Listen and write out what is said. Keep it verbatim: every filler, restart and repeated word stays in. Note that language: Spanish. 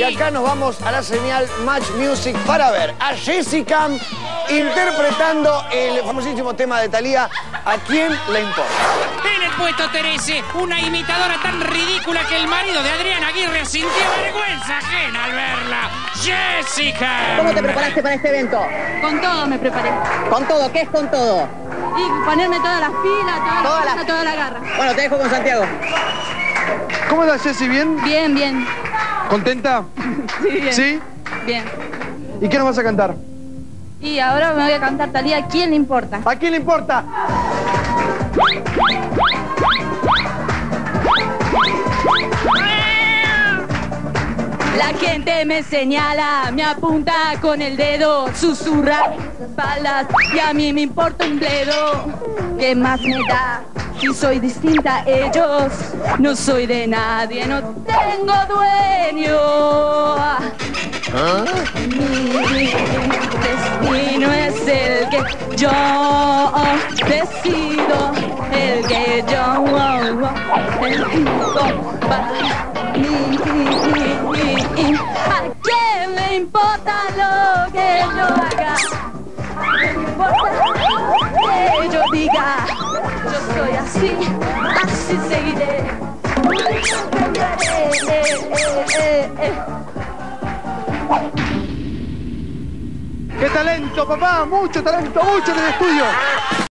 Y acá nos vamos a la señal Match Music para ver a Jessica interpretando el famosísimo tema de Thalía, ¿A quién le importa? En el puesto Terese, una imitadora tan ridícula que el marido de Adrián Aguirre sintió vergüenza ajena al verla. ¡Jessica! ¿Cómo te preparaste para este evento? Con todo me preparé. ¿Con todo? ¿Qué es con todo? Y ponerme todas las pilas, toda la, Toda la- fuerza, toda la garra. Bueno, te dejo con Santiago. ¿Cómo estás, Jessy? ¿Bien? Bien, bien. ¿Contenta? Sí, bien. ¿Sí? Bien. ¿Y qué nos vas a cantar? Y ahora me voy a cantar Thalía, ¿a quién le importa? ¿A quién le importa? La gente me señala, me apunta con el dedo, susurra espaldas y a mí me importa un bledo. ¿Qué más me da si soy distinta a ellos? No soy de nadie, no tengo dueño. Mi destino es el que yo decido, el que yo elijo para mí. ¿A quién le importa lo que yo haga? ¿A quién le importa que yo diga? Yo soy así, así seguiré. Eh, eh, eh, eh. ¡Qué talento, papá! ¡Mucho talento, mucho en el estudio!